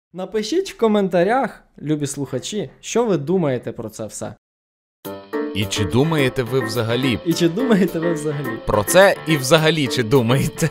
Напишіть в коментарях, любі слухачі, що ви думаєте про це все. І чи думаєте ви взагалі? І чи думаєте ви взагалі? Про це і взагалі чи думаєте?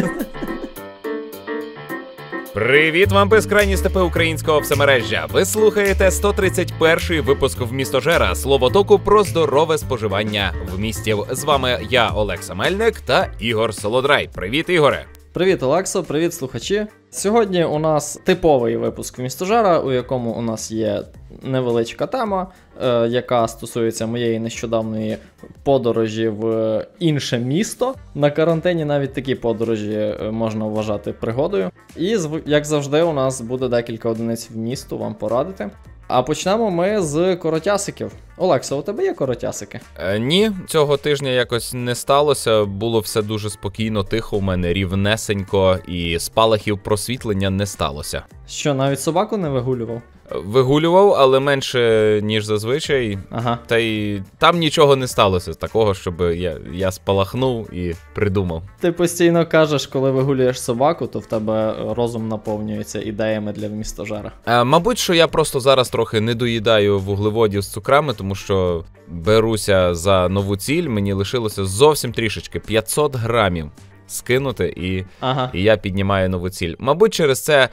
Привіт вам, безкрайні степи українського всемережжя! Ви слухаєте 131-й випуск «Вмістожера» – словотоку про здорове споживання вмістів. З вами я, Олекса Мельник та Ігор Солодрай. Привіт, Ігоре! Привіт, Олексо, привіт, слухачі! Сьогодні у нас типовий випуск «Вмістожера», у якому у нас є невеличка тема, яка стосується моєї нещодавної подорожі в інше місто. На карантині навіть такі подорожі можна вважати пригодою. І, як завжди, у нас буде декілька одиниць вмісту вам порадити. А почнемо ми з коротясиків. Олексо, у тебе є коротясики? Ні, цього тижня якось не сталося. Було все дуже спокійно, тихо, у мене рівнесенько і спалахів просвітлення не сталося. Що, навіть собаку не вигулював? Вигулював, але менше, ніж зазвичай. Ага. Та й там нічого не сталося такого, щоб я спалахнув і придумав. Ти постійно кажеш, коли вигулюєш собаку, то в тебе розум наповнюється ідеями для «Вмістожера». Мабуть, що я просто зараз трохи не доїдаю вуглеводів з цукрами, тому що беруся за нову ціль, мені лишилося зовсім трішечки, 500 грамів. Скинути, і я піднімаю нову ціль. Мабуть, через це,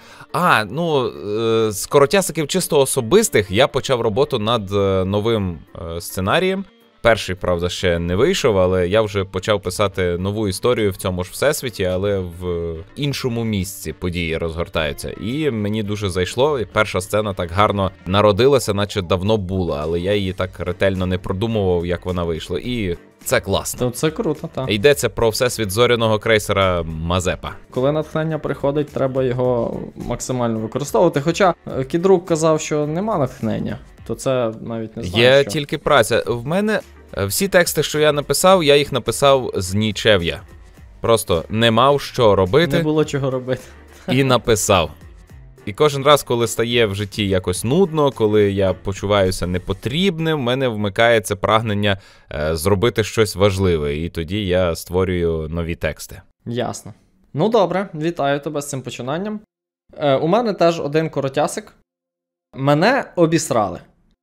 з коротясиків чисто особистих я почав роботу над новим сценарієм. Перший, правда, ще не вийшов, але я вже почав писати нову історію в цьому ж всесвіті, але в іншому місці події розгортаються. І мені дуже зайшло, і перша сцена так гарно народилася, наче давно була, але я її так ретельно не продумував, як вона вийшла. І це класно. Це круто, так. Йдеться про всесвіт зоряного крейсера Мазепа. Коли натхнення приходить, треба його максимально використовувати. Хоча Кідрук казав, що нема натхнення, то це навіть не знаю, Є що. тільки праця. В мене всі тексти, що я написав, я їх написав з нічев'я. Просто не мав що робити. Не було чого робити. І написав. І кожен раз, коли стає в житті якось нудно, коли я почуваюся непотрібним, в мене вмикається прагнення зробити щось важливе. І тоді я створюю нові тексти. Ясно. Ну добре, вітаю тебе з цим починанням. У мене теж один коротясик. Мене обісрали.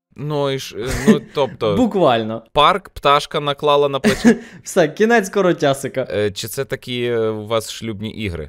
Тобто... Буквально. Парк, пташка наклала на плечі. Все, кінець коротясика. Чи це такі у вас шлюбні ігри?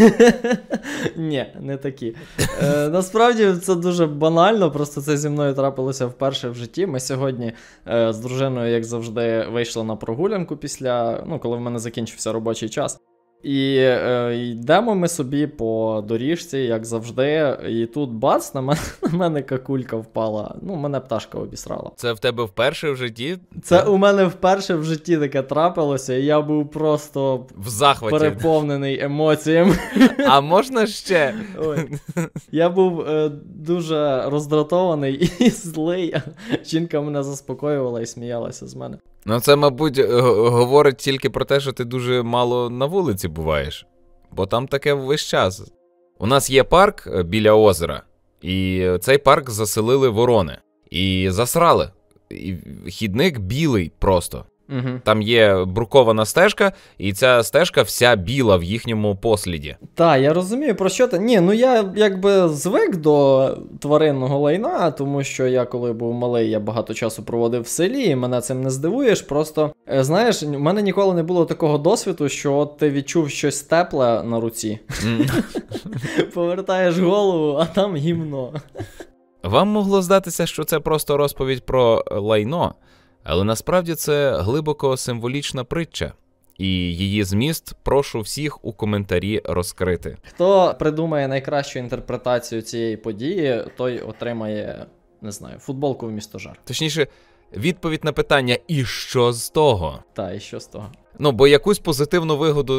Ні, не такі. Насправді це дуже банально, просто це зі мною трапилося вперше в житті. Ми сьогодні з дружиною, як завжди, вийшли на прогулянку коли в мене закінчився робочий час. І йдемо ми собі по доріжці, як завжди, і тут бац, на мене какулька впала. Мене пташка обісрала. Це в тебе вперше в житті? Це у мене вперше в житті таке трапилося, і я був просто в захваті, переповнений емоціями. А можна ще? Ой. Я був дуже роздратований і злий. Жінка мене заспокоювала і сміялася з мене. Це, мабуть, говорить тільки про те, що ти дуже мало на вулиці буваєш. Бо там таке весь час. У нас є парк біля озера, і цей парк заселили ворони. І засрали. І хідник білий просто. Угу. Там є брукована стежка, і ця стежка вся біла в їхньому посліді. Так, я розумію, про що ти. Я якби звик до тваринного лайна, тому що я, коли був малий, я багато часу проводив в селі, і мене цим не здивуєш. Просто, знаєш, в мене ніколи не було такого досвіду, що ти відчув щось тепле на руці. Повертаєш голову, а там гімно. Вам могло здатися, що це просто розповідь про лайно, але насправді це глибоко символічна притча, і її зміст прошу всіх у коментарі розкрити. Хто придумає найкращу інтерпретацію цієї події, той отримає, не знаю, футболку «Вмістожер». Точніше, відповідь на питання «І що з того?». І що з того? Бо якусь позитивну вигоду,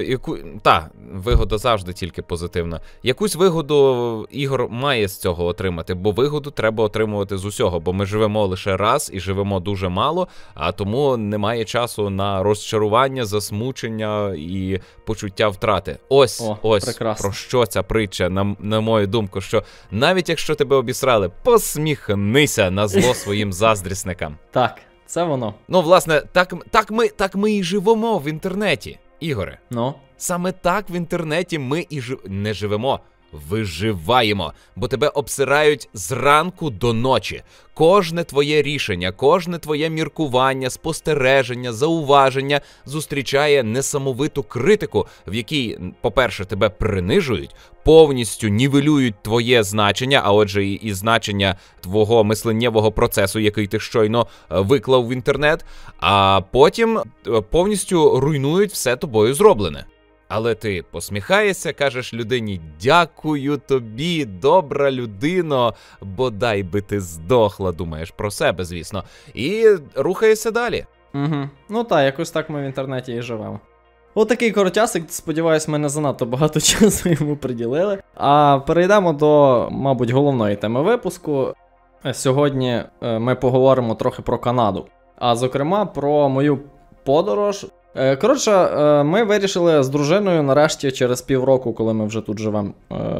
вигода завжди тільки позитивна. Якусь вигоду Ігор має з цього отримати, бо вигоду треба отримувати з усього, бо ми живемо лише раз і живемо дуже мало, а тому немає часу на розчарування, засмучення і почуття втрати. Ось прекрасно. Про що ця притча, на мою думку, що навіть якщо тебе обісрали, посміхнися на зло своїм заздрісникам. Так. Це воно. Власне, так ми і живемо в інтернеті, Ігоре. Ну? Саме так в інтернеті ми і не живемо, виживаємо, бо тебе обсирають зранку до ночі. Кожне твоє рішення, кожне твоє міркування, спостереження, зауваження зустрічає несамовиту критику, в якій, по-перше, тебе принижують, повністю нівелюють твоє значення, а отже і значення твого мисленнєвого процесу, який ти щойно виклав в інтернет, а потім повністю руйнують все тобою зроблене. Але ти посміхаєшся, кажеш людині «Дякую тобі, добра людино, бодай би ти здохла», думаєш про себе, звісно, і рухаєшся далі. Угу. Ну так, якось так ми в інтернеті і живемо. Отакий коротясик, сподіваюсь, ми не занадто багато часу йому приділили. А перейдемо до, мабуть, головної теми випуску. Сьогодні ми поговоримо трохи про Канаду, а зокрема про мою подорож. Коротше, ми вирішили з дружиною нарешті через півроку, коли ми вже тут живемо,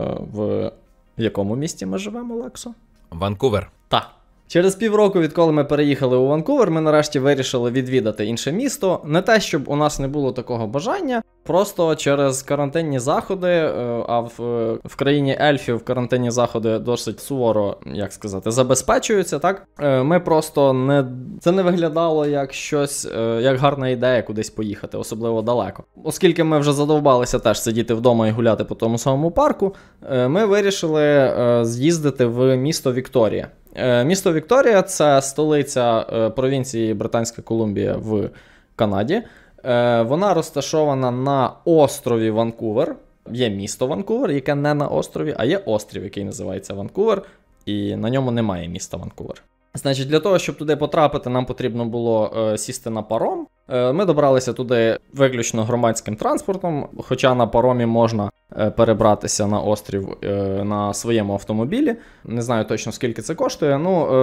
в якому місті ми живемо, Олексо? Ванкувер. Так. Через півроку, відколи ми переїхали у Ванкувер, ми нарешті вирішили відвідати інше місто. Не те, щоб у нас не було такого бажання, просто через карантинні заходи, а в країні ельфів карантинні заходи досить суворо, як сказати, забезпечуються, так? Ми просто це не виглядало як щось, як гарна ідея кудись поїхати, особливо далеко. Оскільки ми вже задовбалися теж сидіти вдома і гуляти по тому самому парку, ми вирішили з'їздити в місто Вікторія. Місто Вікторія – це столиця провінції Британська Колумбія в Канаді. Вона розташована на острові Ванкувер. Є місто Ванкувер, яке не на острові, а є острів, який називається Ванкувер, і на ньому немає міста Ванкувер. Значить, для того, щоб туди потрапити, нам потрібно було сісти на паром. Ми добралися туди виключно громадським транспортом, хоча на паромі можна перебратися на острів на своєму автомобілі. Не знаю точно, скільки це коштує.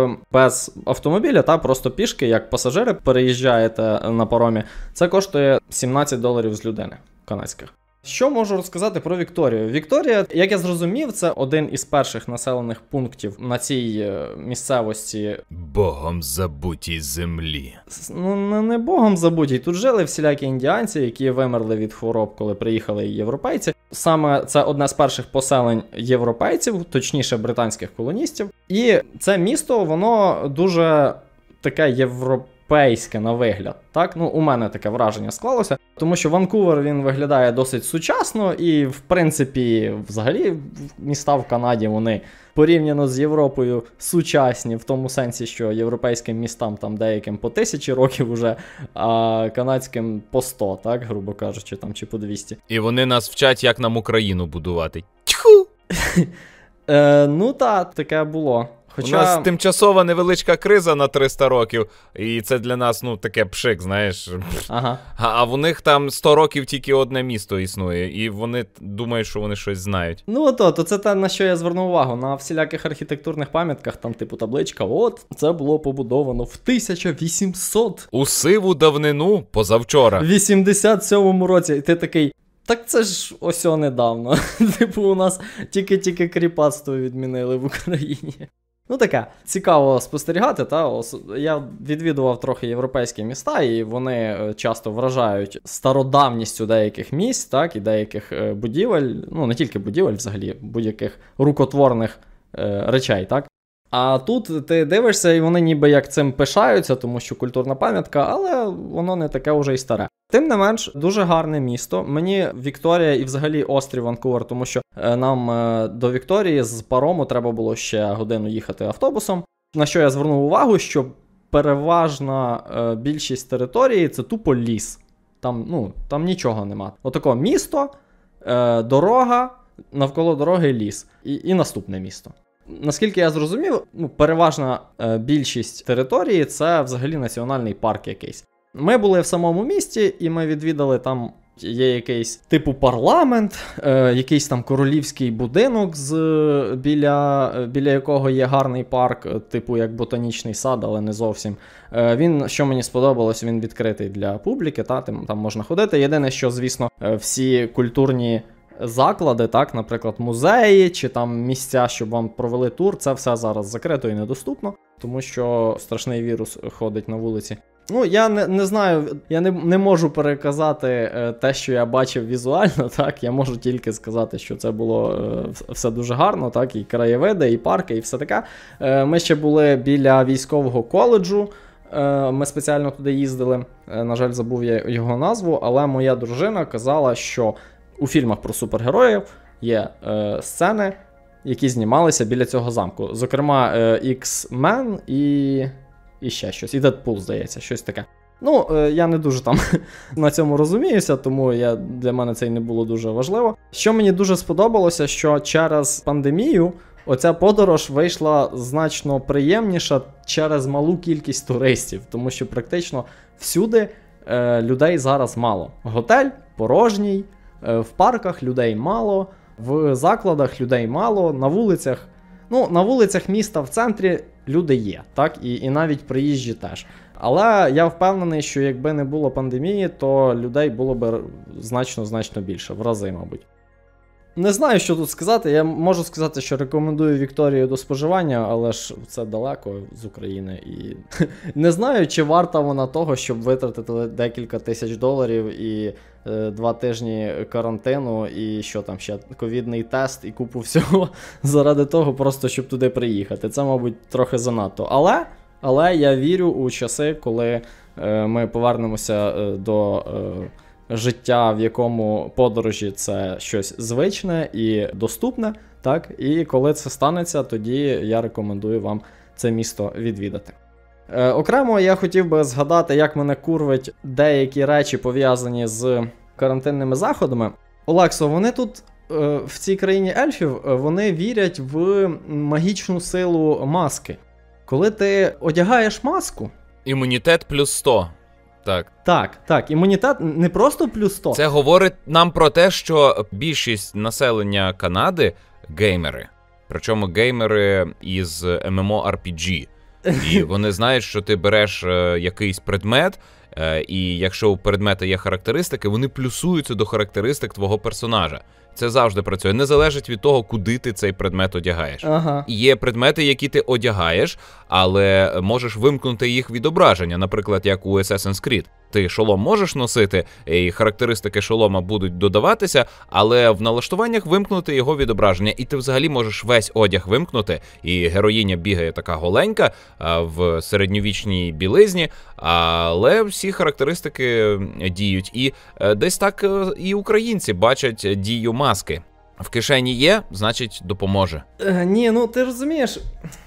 Без автомобіля, просто пішки, як пасажири, переїжджаєте на паромі, це коштує $17 з людини канадських. Що можу розказати про Вікторію? Вікторія, як я зрозумів, це один із перших населених пунктів на цій місцевості. Богом забутій землі. Не богом забутій. Тут жили всілякі індіанці, які вимерли від хвороб, коли приїхали європейці. Саме це одне з перших поселень європейців, точніше британських колоністів. І це місто, воно дуже таке європейське на вигляд. Так? У мене таке враження склалося. Тому що Ванкувер, він виглядає досить сучасно і, в принципі, взагалі міста в Канаді, вони порівняно з Європою сучасні, в тому сенсі, що європейським містам там деяким по 1000 років уже, а канадським по 100, так, грубо кажучи, там, чи по 200. І вони нас вчать, як нам Україну будувати. Тьху! Таке було. У нас тимчасова невеличка криза на 300 років, і це для нас, таке пшик, знаєш. Ага. А в них там 100 років тільки одне місто існує, і вони думають, що вони щось знають. То це те, на що я звернув увагу. На всіляких архітектурних пам'ятках, там типу табличка, це було побудовано в 1800. У сиву давнину, позавчора. В 87-му році, і ти такий... Так це ж ось недавно. Типу у нас тільки кріпацтво відмінили в Україні. Таке, цікаво спостерігати, я відвідував трохи європейські міста, і вони часто вражають стародавністю деяких місць, так, і деяких будівель, не тільки будівель взагалі, будь-яких рукотворних речей, так. А тут ти дивишся, і вони ніби як цим пишаються, тому що культурна пам'ятка, але воно не таке вже й старе. Тим не менш, дуже гарне місто. Мені Вікторія і взагалі острів Ванкувер, тому що нам до Вікторії з парому треба було ще годину їхати автобусом. На що я звернув увагу, що переважна більшість території – це тупо ліс. Там нічого нема. Отако місто, дорога, навколо дороги ліс. І наступне місто. Наскільки я зрозумів, переважна більшість території – це взагалі національний парк якийсь. Ми були в самому місті, і ми відвідали, там є якийсь типу парламент, якийсь там королівський будинок, біля якого є гарний парк, типу як ботанічний сад, але не зовсім. Він, що мені сподобалось, він відкритий для публіки, там можна ходити. Єдине, що, звісно, всі культурні заклади, так, наприклад, музеї, чи там місця, щоб вам провели тур, це все зараз закрито і недоступно, тому що страшний вірус ходить на вулиці. Ну, я не знаю, я не можу переказати те, що я бачив візуально, так, я можу тільки сказати, що це було все дуже гарно, так, і краєвиди, і парки, і все таке. Ми ще були біля військового коледжу, ми спеціально туди їздили, на жаль, забув я його назву, але моя дружина казала, що у фільмах про супергероїв є сцени, які знімалися біля цього замку. Зокрема, X-Men і ще щось. І Дедпул, здається, щось таке. Ну, я не дуже там на цьому розуміюся, тому для мене це й не було дуже важливо. Що мені дуже сподобалося, що через пандемію оця подорож вийшла значно приємніша через малу кількість туристів, тому що практично всюди людей зараз мало. Готель порожній, в парках людей мало, в закладах людей мало, на вулицях. Ну, на вулицях міста в центрі люди є, так? І навіть приїжджі теж. Але я впевнений, що якби не було пандемії, то людей було б значно більше, в рази, мабуть. Не знаю, що тут сказати. Я можу сказати, що рекомендую Вікторію до споживання, але ж це далеко з України. І не знаю, чи варта вона того, щоб витратити декілька тисяч доларів і 2 тижні карантину, і що там ще, ковідний тест і купу всього заради того, просто щоб туди приїхати. Це, мабуть, трохи занадто. Але я вірю у часи, коли ми повернемося до життя, в якому подорожі це щось звичне і доступне, так? І коли це станеться, тоді я рекомендую вам це місто відвідати. Окремо я хотів би згадати, як мене курвить деякі речі, пов'язані з карантинними заходами. Олексо, вони тут, в цій країні ельфів, вони вірять в магічну силу маски. Коли ти одягаєш маску... Імунітет плюс 100. Так, імунітет не просто плюс 100. Це говорить нам про те, що більшість населення Канади – геймери. Причому геймери із MMORPG. І вони знають, що ти береш якийсь предмет, і якщо у предмета є характеристики, вони плюсуються до характеристик твого персонажа. Це завжди працює. Не залежить від того, куди ти цей предмет одягаєш. Ага. Є предмети, які ти одягаєш, але можеш вимкнути їх відображення. Наприклад, як у Assassin's Creed. Ти шолом можеш носити, і характеристики шолома будуть додаватися, але в налаштуваннях вимкнути його відображення. І ти взагалі можеш весь одяг вимкнути, і героїня бігає така голенька в середньовічній білизні, але всі характеристики діють. І десь так і українці бачать дію маски. В кишені є, значить допоможе. Ні, ну ти розумієш,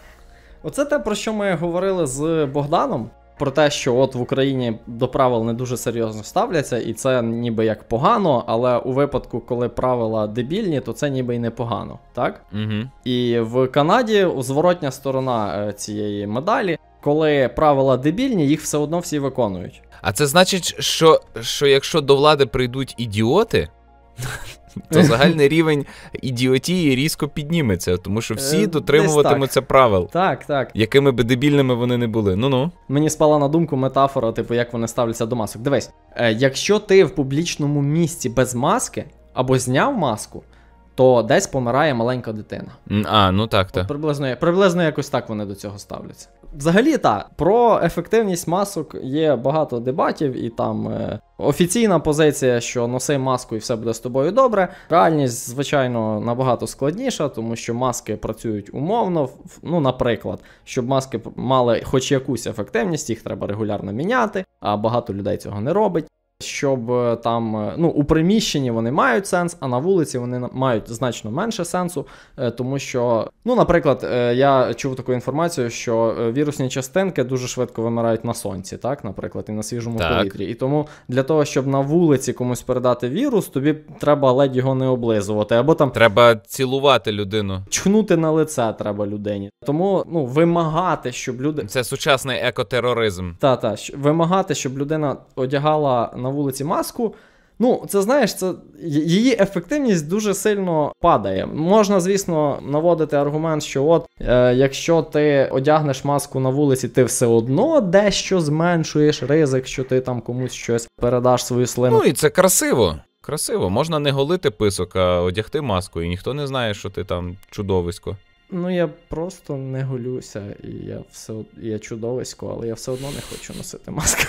оце те, про що ми говорили з Богданом. Про те, що от в Україні до правил не дуже серйозно ставляться, і це ніби як погано, але у випадку, коли правила дебільні, то це ніби й не погано, так? Угу. І в Канаді зворотня сторона цієї медалі, коли правила дебільні, їх все одно всі виконують. А це значить, що якщо до влади прийдуть ідіоти, то загальний рівень ідіотії різко підніметься, тому що всі дотримуватимуться правил. Так. Якими би дебільними вони не були. Ну-ну. Мені спала на думку метафора, типу, як вони ставляться до масок. Дивись, якщо ти в публічному місці без маски, або зняв маску, то десь помирає маленька дитина. Ну так. Приблизно якось так вони до цього ставляться. Взагалі так, про ефективність масок є багато дебатів, і там офіційна позиція, що носи маску і все буде з тобою добре. Реальність, звичайно, набагато складніша, тому що маски працюють умовно. Ну, наприклад, щоб маски мали хоч якусь ефективність, їх треба регулярно міняти, а багато людей цього не робить. Щоб там, у приміщенні вони мають сенс, а на вулиці вони мають значно менше сенсу, тому що, наприклад, я чув таку інформацію, що вірусні частинки дуже швидко вимирають на сонці, так, наприклад, і на свіжому повітрі. І тому для того, щоб на вулиці комусь передати вірус, тобі треба ледь його не облизувати, або там... Треба цілувати людину. Чхнути на лице треба людині. Тому, вимагати, щоб люди... Це сучасний екотероризм. Так, вимагати, щоб людина одягала на вулиці маску, це, знаєш, її ефективність дуже сильно падає. Можна, звісно, наводити аргумент, що якщо ти одягнеш маску на вулиці, ти все одно дещо зменшуєш ризик, що ти там комусь щось передаш свою слину. І це красиво. Красиво. Можна не голити писок, а одягти маску, і ніхто не знає, що ти там чудовисько. Ну, я просто не голюся, і я чудовисько, але я все одно не хочу носити маску.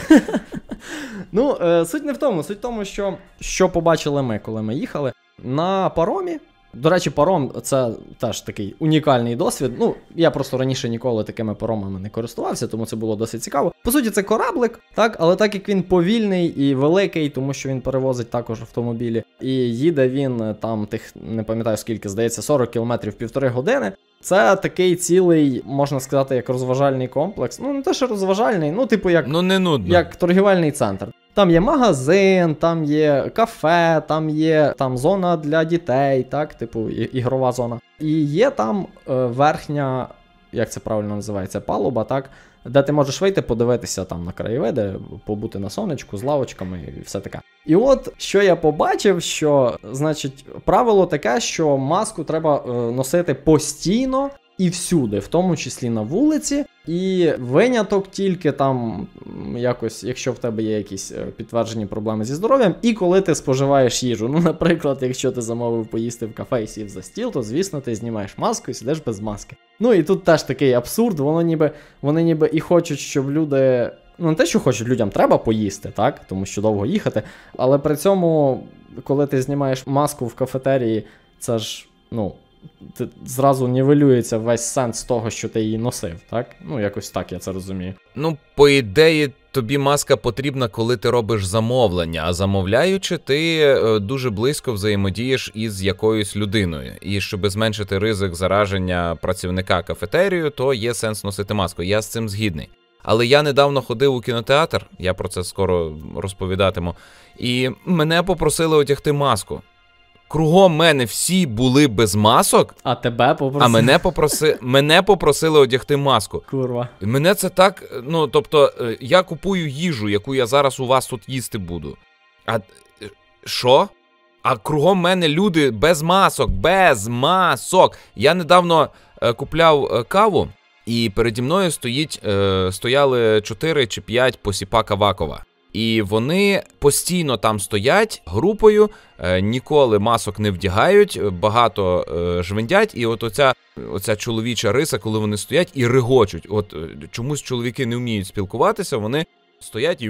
Ну, суть не в тому. Суть в тому, що побачили ми, коли ми їхали. На паромі, до речі, паром – це теж такий унікальний досвід. Ну, я просто раніше ніколи такими паромами не користувався, тому це було досить цікаво. По суті, це кораблик, так, але так як він повільний і великий, тому що він перевозить також автомобілі, і їде він там не пам'ятаю скільки, здається, 40 кілометрів, 1,5 години. Це такий цілий, можна сказати, як розважальний комплекс. Ну, не те, що розважальний, ну, типу, як, не нудно. Як торгівельний центр. Там є магазин, там є кафе, там є зона для дітей, так, типу, ігрова зона. І є там верхня, як це правильно називається, палуба, так, де ти можеш вийти, подивитися там на краєвиди, побути на сонечку з лавочками і все таке. І от, що я побачив, що, значить, правило таке, що маску треба носити постійно і всюди, в тому числі на вулиці, і виняток тільки там якось, якщо в тебе є якісь підтверджені проблеми зі здоров'ям, і коли ти споживаєш їжу. Ну, наприклад, якщо ти замовив поїсти в кафе і сів за стіл, то, звісно, ти знімаєш маску і сидиш без маски. Ну, і тут теж такий абсурд, вони ніби і хочуть, щоб люди... Ну, не те, що хочуть, людям треба поїсти, так, тому що довго їхати, але при цьому, коли ти знімаєш маску в кафетерії, це ж, ну... зразу нівелюється весь сенс того, що ти її носив, так? Ну, якось так я це розумію. Ну, по ідеї, тобі маска потрібна, коли ти робиш замовлення, а замовляючи, ти дуже близько взаємодієш із якоюсь людиною. І щоб зменшити ризик зараження працівника кафетерію, то є сенс носити маску. Я з цим згідний. Але я недавно ходив у кінотеатр, я про це скоро розповідатиму, і мене попросили одягти маску. Кругом мене всі були без масок, а тебе попросили? А мене попросили одягти маску. Курва. І мене це так, ну, тобто, я купую їжу, яку я зараз у вас тут їсти буду. А що? А кругом мене люди без масок, без масок. Я недавно купляв каву, і переді мною стояли 4 чи 5 посіпак Авакова. І вони постійно там стоять групою, ніколи масок не вдягають, багато жвендять. І от оця чоловіча риса, коли вони стоять і регочуть. От чомусь чоловіки не вміють спілкуватися, вони стоять і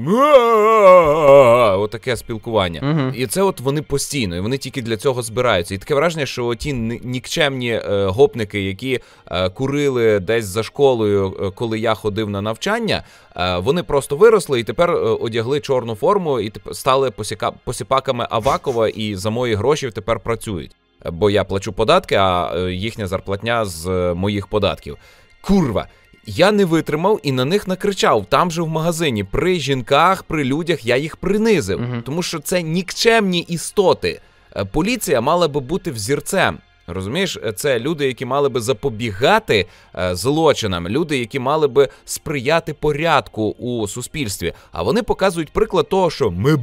отаке спілкування. Угу. І це от вони постійно, і вони тільки для цього збираються. І таке враження, що ті нікчемні гопники, які курили десь за школою, коли я ходив на навчання, вони просто виросли і тепер одягли чорну форму і стали посіпаками Авакова і за мої гроші тепер працюють. Бо я плачу податки, а їхня зарплатня з моїх податків. Курва! Я не витримав і на них накричав, там же в магазині, при жінках, при людях я їх принизив, тому що це нікчемні істоти. Поліція мала би бути взірцем, розумієш? Це люди, які мали би запобігати злочинам, люди, які мали би сприяти порядку у суспільстві. А вони показують приклад того, що ми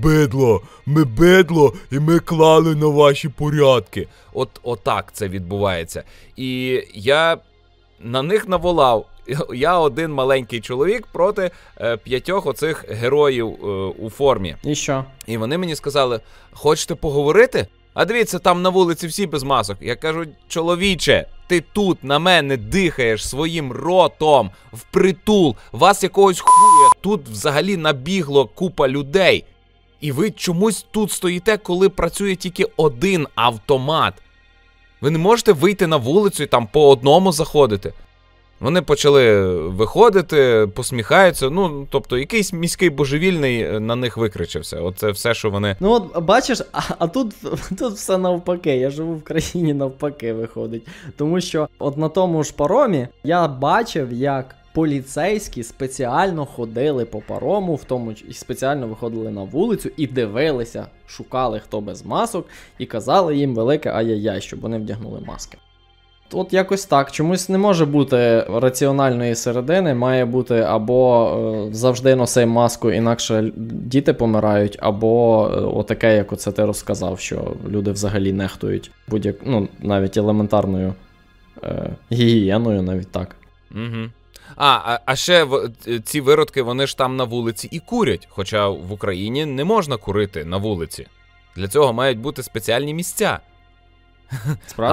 бидло, і ми клали на ваші порядки. Отак це відбувається. І я на них наволав. Я один маленький чоловік проти 5 оцих героїв у формі. І що? І вони мені сказали, хочете поговорити? А дивіться, там на вулиці всі без масок. Я кажу, чоловіче, ти тут на мене дихаєш своїм ротом впритул. Вас якогось хуя, тут взагалі набігло купа людей. І ви чомусь тут стоїте, коли працює тільки один автомат. Ви не можете вийти на вулицю і там по одному заходити. Вони почали виходити, посміхаються, ну, тобто якийсь міський божевільний на них викричався. Оце все, що вони... Ну от бачиш, а тут все навпаки, я живу в країні навпаки виходить. Тому що от на тому ж паромі я бачив, як поліцейські спеціально ходили по парому, в тому і спеціально виходили на вулицю і дивилися, шукали хто без масок і казали їм велике ай-яй-яй, щоб вони вдягнули маски. От якось так. Чомусь не може бути раціональної середини, має бути або завжди носи маску, інакше діти помирають, або отаке, як оце ти розказав, що люди взагалі нехтують ну, навіть елементарною гігієною, навіть так. Угу. А ще ці виродки, вони ж там на вулиці і курять, хоча в Україні не можна курити на вулиці. Для цього мають бути спеціальні місця. Справді?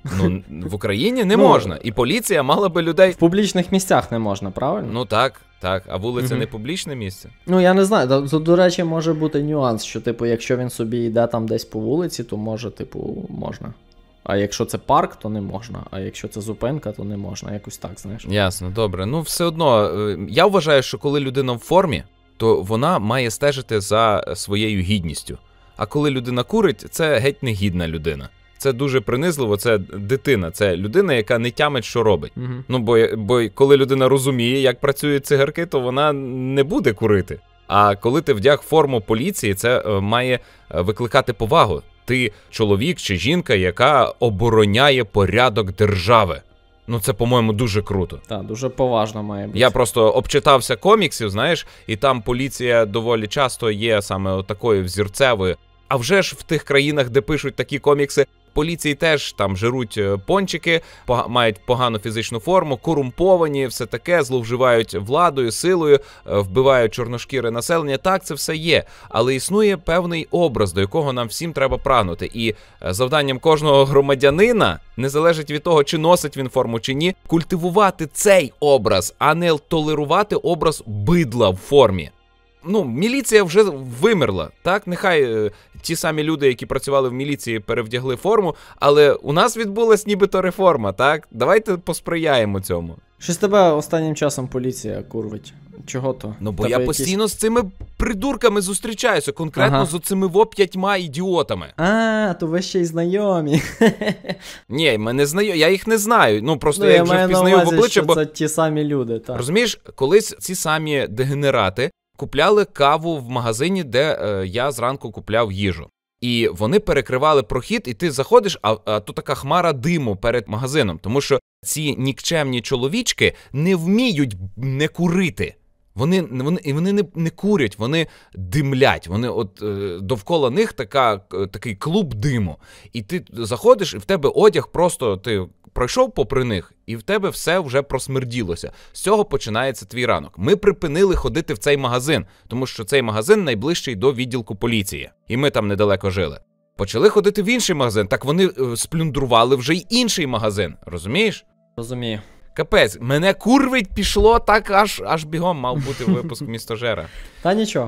Ну, в Україні не можна. І поліція мала би людей... В публічних місцях не можна, правильно? Ну так. А вулиця не публічне місце? Ну, я не знаю. Тут, до речі, може бути нюанс, що, типу, якщо він собі йде там десь по вулиці, то може, типу, можна. А якщо це парк, то не можна. А якщо це зупинка, то не можна. Якось так, знаєш. Ясно, добре. Ну, все одно, я вважаю, що коли людина в формі, то вона має стежити за своєю гідністю. А коли людина курить, це геть не гідна людина. Це дуже принизливо, це дитина, це людина, яка не тямить, що робить. Ну, бо коли людина розуміє, як працюють цигарки, то вона не буде курити. А коли ти вдяг форму поліції, це має викликати повагу. Ти чоловік чи жінка, яка обороняє порядок держави. Ну, це, по-моєму, дуже круто. Так, дуже поважно має бути. Я просто обчитався коміксів, знаєш, і там поліція доволі часто є саме такою взірцевою. А вже ж в тих країнах, де пишуть такі комікси, поліції теж там жируть пончики, мають погану фізичну форму, корумповані, все таке, зловживають владою, силою, вбивають чорношкіре населення. Так, це все є. Але існує певний образ, до якого нам всім треба прагнути. І завданням кожного громадянина, не залежить від того, чи носить він форму, чи ні, культивувати цей образ, а не толерувати образ бидла в формі. Ну, міліція вже вимерла, так? Нехай ті самі люди, які працювали в міліції, перевдягли форму, але у нас відбулась нібито реформа, так? Давайте посприяємо цьому. Щось тебе останнім часом поліція курвить. Чого то? Ну, бо я постійно з цими придурками зустрічаюся, конкретно з оцими 5 ідіотами. То ви ще й знайомі. Ні, я їх не знаю. Ну, просто я їх вже впізнаю в обличчя, бо... це ті самі люди, так. Розумієш, колись ці самі дегенерати купляли каву в магазині, де я зранку купляв їжу. І вони перекривали прохід, і ти заходиш, а тут така хмара диму перед магазином. Тому що ці нікчемні чоловічки не вміють не курити. Вони не курять, вони димлять. Вони довкола них такий клуб диму. І ти заходиш, і в тебе одяг просто, ти пройшов попри них, і в тебе все вже просмерділося. З цього починається твій ранок. Ми припинили ходити в цей магазин, тому що цей магазин найближчий до відділку поліції. І ми там недалеко жили. Почали ходити в інший магазин, так вони сплюндрували вже й інший магазин. Розумієш? Розумію. Капець, мене курвить пішло, так аж бігом мав бути випуск «Містожера». Та нічого.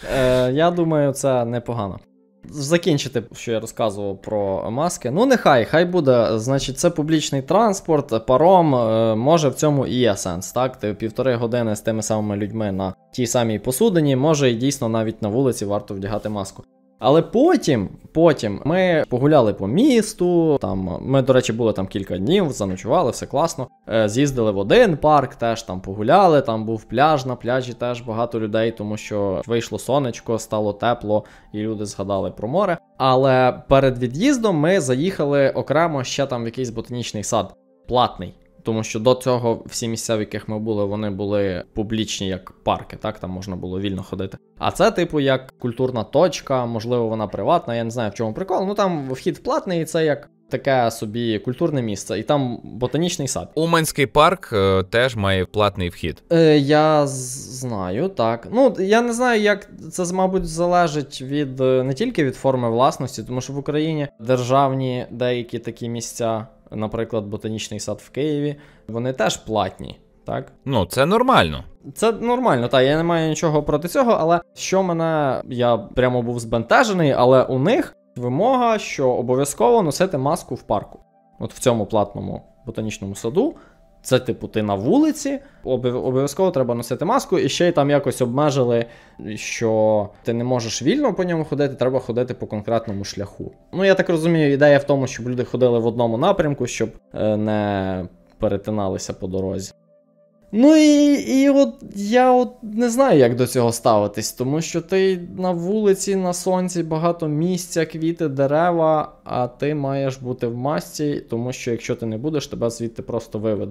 Я думаю, це непогано. Закінчити, що я розказував про маски. Ну, хай буде. Значить, це публічний транспорт, паром, може в цьому і є сенс, так? Ти 1,5 години з тими самими людьми на тій самій посудині, може і дійсно навіть на вулиці варто вдягати маску. Але потім ми погуляли по місту, там, ми, до речі, були там кілька днів, заночували, все класно. З'їздили в один парк, теж там погуляли, там був пляж, на пляжі теж багато людей, тому що вийшло сонечко, стало тепло, і люди згадали про море. Але перед від'їздом ми заїхали окремо ще там в якийсь ботанічний сад, платний. Тому що до цього всі місця, в яких ми були, вони були публічні, як парки, так, там можна було вільно ходити. А це, типу, як культурна точка, можливо, вона приватна, я не знаю, в чому прикол. Ну, там вхід платний, і це як таке собі культурне місце, і там ботанічний сад. Уманський парк теж має платний вхід. Я знаю, так. Ну, я не знаю, як це, мабуть, залежить від не тільки від форми власності, тому що в Україні державні деякі такі місця, наприклад, ботанічний сад в Києві, вони теж платні, так? Ну, це нормально. Це нормально, так, я не маю нічого проти цього, але я прямо був збентежений, але у них вимога, що обов'язково носити маску в парку. От в цьому платному ботанічному саду. Це, типу, ти на вулиці, обов'язково треба носити маску, і ще й там якось обмежили, що ти не можеш вільно по ньому ходити, треба ходити по конкретному шляху. Ну, я так розумію, ідея в тому, щоб люди ходили в одному напрямку, щоб не перетиналися по дорозі. Ну і от я не знаю, як до цього ставитись, тому що ти на вулиці, на сонці, багато місця, квіти, дерева, а ти маєш бути в масці, тому що якщо ти не будеш, тебе звідти просто виведуть.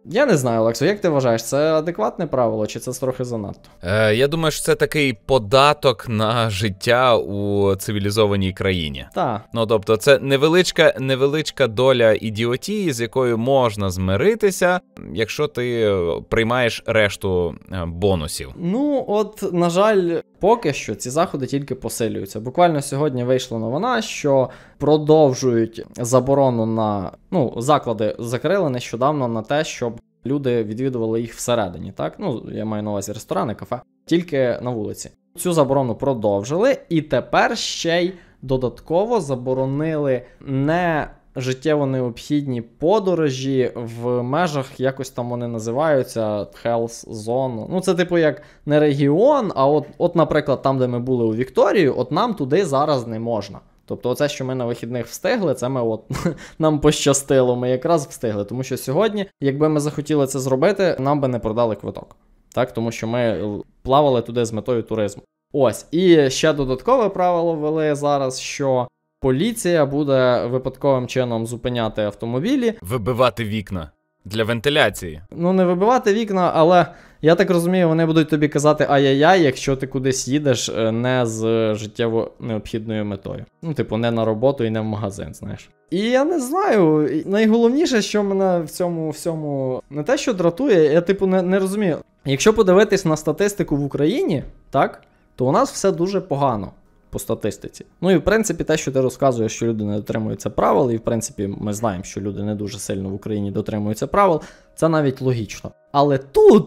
Я не знаю, Олексо, як ти вважаєш, це адекватне правило, чи це трохи занадто? Я думаю, що це такий податок на життя у цивілізованій країні. Так. Ну, тобто, це невеличка доля ідіотії, з якою можна змиритися, якщо ти приймаєш решту бонусів. Ну, от, на жаль, поки що ці заходи тільки посилюються. Буквально сьогодні вийшла новина, що продовжують заборону на... Ну, заклади закрили нещодавно на те, щоб люди відвідували їх всередині, так? Ну, я маю на увазі ресторани, кафе, тільки на вулиці. Цю заборону продовжили, і тепер ще й додатково заборонили не життєво необхідні подорожі в межах, якось там вони називаються, health zone. Ну, це типу як не регіон, а от, наприклад, там, де ми були у Вікторії, от нам туди зараз не можна. Тобто оце, що ми на вихідних встигли, це ми нам пощастило, ми якраз встигли. Тому що сьогодні, якби ми захотіли це зробити, нам би не продали квиток. Так? Тому що ми плавали туди з метою туризму. Ось, і ще додаткове правило ввели зараз, що поліція буде випадковим чином зупиняти автомобілі. Вибивати вікна для вентиляції. Ну, не вибивати вікна, але я так розумію, вони будуть тобі казати ай-яй-яй, якщо ти кудись їдеш не з життєво необхідною метою. Ну, типу, не на роботу і не в магазин, знаєш. І я не знаю, найголовніше, що мене в цьому всьому не те, що дратує, я типу не розумію. Якщо подивитись на статистику в Україні, так, то у нас все дуже погано по статистиці. Ну і в принципі те, що ти розказуєш, що люди не дотримуються правил, і в принципі ми знаємо, що люди не дуже сильно в Україні дотримуються правил, це навіть логічно. Але тут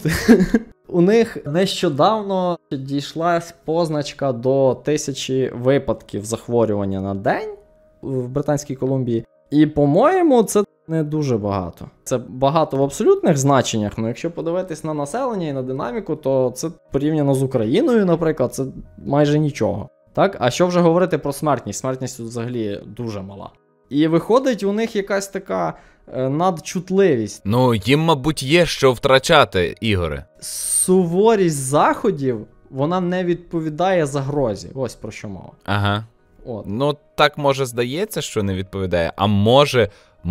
у них нещодавно дійшла позначка до 1000 випадків захворювання на день в Британській Колумбії. І, по-моєму, це не дуже багато. Це багато в абсолютних значеннях, але якщо подивитись на населення і на динаміку, то це порівняно з Україною, наприклад, це майже нічого. Так? А що вже говорити про смертність? Смертність тут взагалі дуже мала. І виходить у них якась така надчутливість. Ну, їм, мабуть, є що втрачати, Ігоре. Суворість заходів, вона не відповідає загрозі. Ось про що мова. Ага. От. Ну, так може здається, що не відповідає, а може,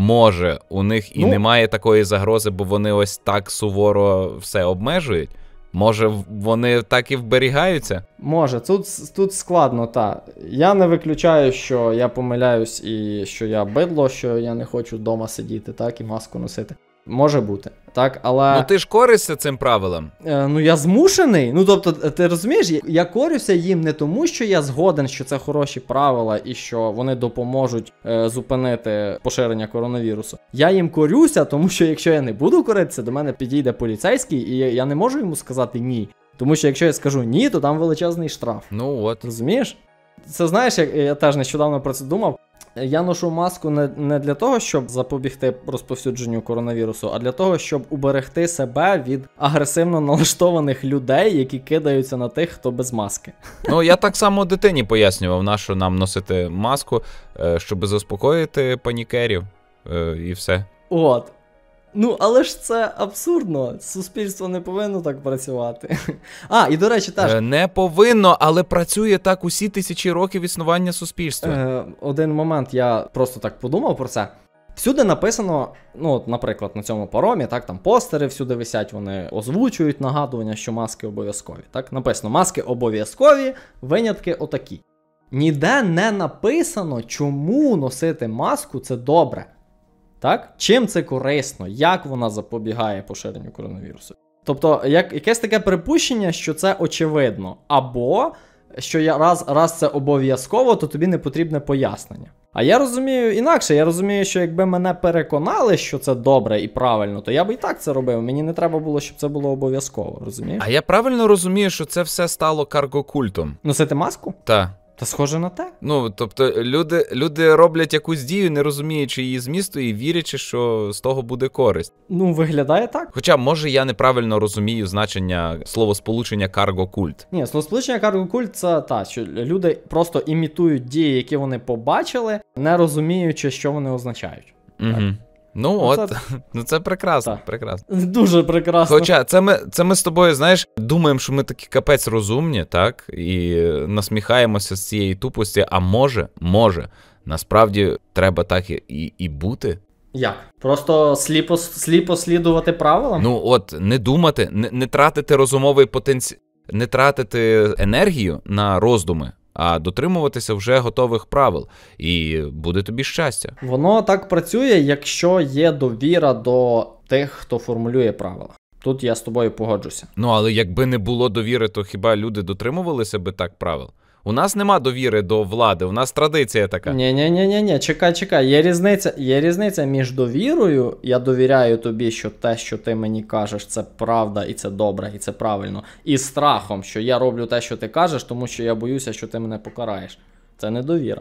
у них і немає такої загрози, бо вони ось так суворо все обмежують. Може, вони так і вберігаються? Може, тут складно, так. Я не виключаю, що я помиляюсь і що я бидло, що я не хочу вдома сидіти, так, і маску носити. Може бути, так, але... Ну ти ж коришся цим правилам? Ну я змушений, ну тобто, ти розумієш, я корюся їм не тому, що я згоден, що це хороші правила і що вони допоможуть зупинити поширення коронавірусу. Я їм корюся, тому що якщо я не буду коритися, до мене підійде поліцейський і я не можу йому сказати ні. Тому що якщо я скажу ні, то там величезний штраф. Ну от. Розумієш? Це знаєш, я теж нещодавно про це думав. Я ношу маску не для того, щоб запобігти розповсюдженню коронавірусу, а для того, щоб уберегти себе від агресивно налаштованих людей, які кидаються на тих, хто без маски. Ну, я так само дитині пояснював, на що нам носити маску, щоб заспокоїти панікерів, і все. От. Ну, але ж це абсурдно. Суспільство не повинно так працювати. А, і до речі, теж... Не повинно, але працює так усі тисячі років існування суспільства. Один момент, я просто так подумав про це. Всюди написано, ну, от, наприклад, на цьому паромі, так, там постери всюди висять, вони озвучують нагадування, що маски обов'язкові. Так, написано, маски обов'язкові, винятки отакі. Ніде не написано, чому носити маску – це добре. Так? Чим це корисно? Як вона запобігає поширенню коронавірусу? Тобто, якесь таке припущення, що це очевидно. Або, що раз це обов'язково, то тобі не потрібне пояснення. А я розумію інакше. Я розумію, що якби мене переконали, що це добре і правильно, то я б і так це робив. Мені не треба було, щоб це було обов'язково, розумієш? А я правильно розумію, що це все стало карго-культом? Носити маску? Так. Та схоже на те. Ну, тобто люди роблять якусь дію, не розуміючи її змісту і вірячи, що з того буде користь. Ну, виглядає так. Хоча, може, я неправильно розумію значення словосполучення карго-культ. Ні, словосполучення карго-культ – це так, що люди просто імітують дії, які вони побачили, не розуміючи, що вони означають. Угу. Ну це прекрасно, так. Прекрасно. Дуже прекрасно. Хоча це ми з тобою, знаєш, думаємо, що ми такі капець розумні, так? І насміхаємося з цієї тупості, а може, насправді треба так і бути. Як? Просто сліпо слідувати правилам? Ну от, не думати, не тратити розумовий потенціал, не тратити енергію на роздуми, а дотримуватися вже готових правил. І буде тобі щастя. Воно так працює, якщо є довіра до тих, хто формулює правила. Тут я з тобою погоджуся. Ну, але якби не було довіри, то хіба люди дотримувалися би так правил? У нас нема довіри до влади, у нас традиція така. Ні, чекай. Є різниця між довірою, я довіряю тобі, що те, що ти мені кажеш, це правда, і це добре, і це правильно. І страхом, що я роблю те, що ти кажеш, тому що я боюся, що ти мене покараєш. Це не довіра.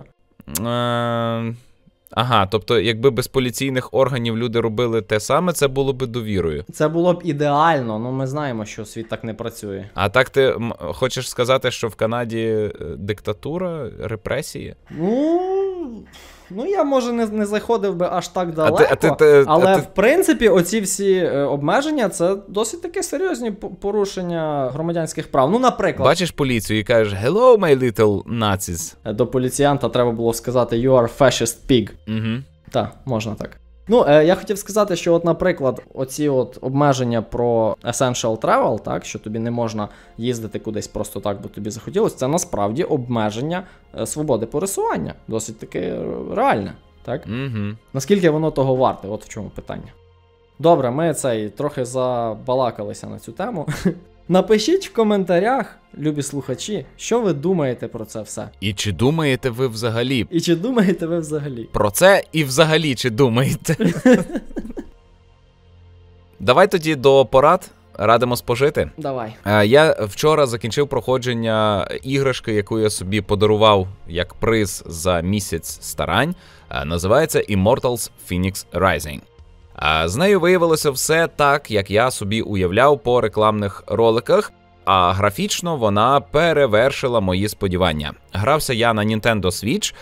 Ага, тобто, якби без поліційних органів люди робили те саме, це було б довірою. Це було б ідеально, але ми знаємо, що світ так не працює. А так ти хочеш сказати, що в Канаді диктатура, репресії? Ну, я, може, не заходив би аж так далеко, але, в принципі, оці всі обмеження – це досить таки серйозні порушення громадянських прав. Ну, наприклад... Бачиш поліцію і кажеш «Hello, my little Nazis». До поліціянта треба було сказати «You are fascist pig». Угу. Так, можна так. Ну, я хотів сказати, що, от, наприклад, оці от обмеження про essential travel, так, що тобі не можна їздити кудись просто так, бо тобі захотілося, це насправді обмеження свободи пересування. Досить таки реальне, так? Угу. Наскільки воно того варте, от в чому питання. Добре, ми трохи забалакалися на цю тему. Напишіть в коментарях, любі слухачі, що ви думаєте про це все. І чи думаєте ви взагалі? Про це і взагалі чи думаєте? Давай тоді до порад. Радимо спожити. Давай. Я вчора закінчив проходження іграшки, яку я собі подарував як приз за місяць старань. Називається Immortals Phoenix Rising. З нею виявилося все так, як я собі уявляв по рекламних роликах, а графічно вона перевершила мої сподівання. Грався я на Nintendo Switch,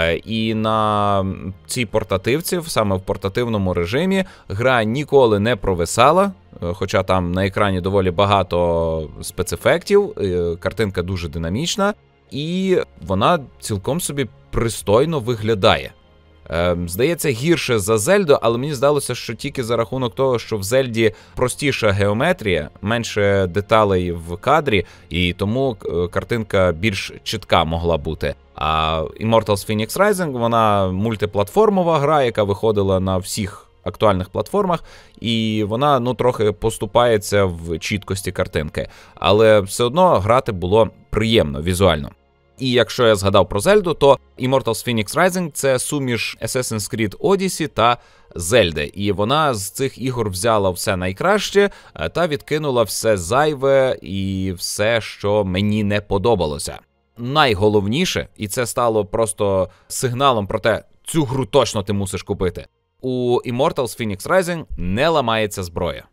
і на цій портативці, саме в портативному режимі, гра ніколи не провисала, хоча там на екрані доволі багато спецефектів, картинка дуже динамічна, і вона цілком собі пристойно виглядає. Здається, гірше за Зельду, але мені здалося, що тільки за рахунок того, що в Зельді простіша геометрія, менше деталей в кадрі, і тому картинка більш чітка могла бути. А Immortals Phoenix Rising, вона мультиплатформова гра, яка виходила на всіх актуальних платформах, і вона, трохи поступається в чіткості картинки. Але все одно грати було приємно візуально. І якщо я згадав про Зельду, то Immortals Phoenix Rising – це суміш Assassin's Creed Odyssey та Зельди. І вона з цих ігор взяла все найкраще та відкинула все зайве і все, що мені не подобалося. Найголовніше, і це стало просто сигналом про те, цю гру точно ти мусиш купити. У Immortals Phoenix Rising не ламається зброя.